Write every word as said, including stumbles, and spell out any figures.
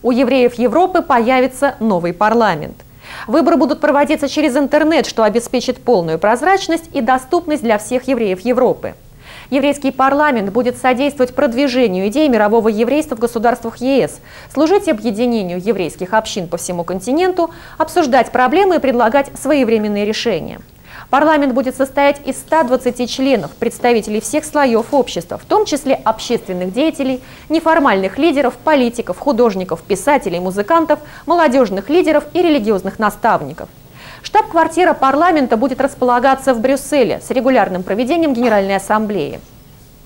У евреев Европы появится новый парламент. Выборы будут проводиться через интернет, что обеспечит полную прозрачность и доступность для всех евреев Европы. Еврейский парламент будет содействовать продвижению идей мирового еврейства в государствах ЕС, служить объединению еврейских общин по всему континенту, обсуждать проблемы и предлагать своевременные решения. Парламент будет состоять из ста двадцати членов, представителей всех слоев общества, в том числе общественных деятелей, неформальных лидеров, политиков, художников, писателей, музыкантов, молодежных лидеров и религиозных наставников. Штаб-квартира парламента будет располагаться в Брюсселе с регулярным проведением Генеральной Ассамблеи.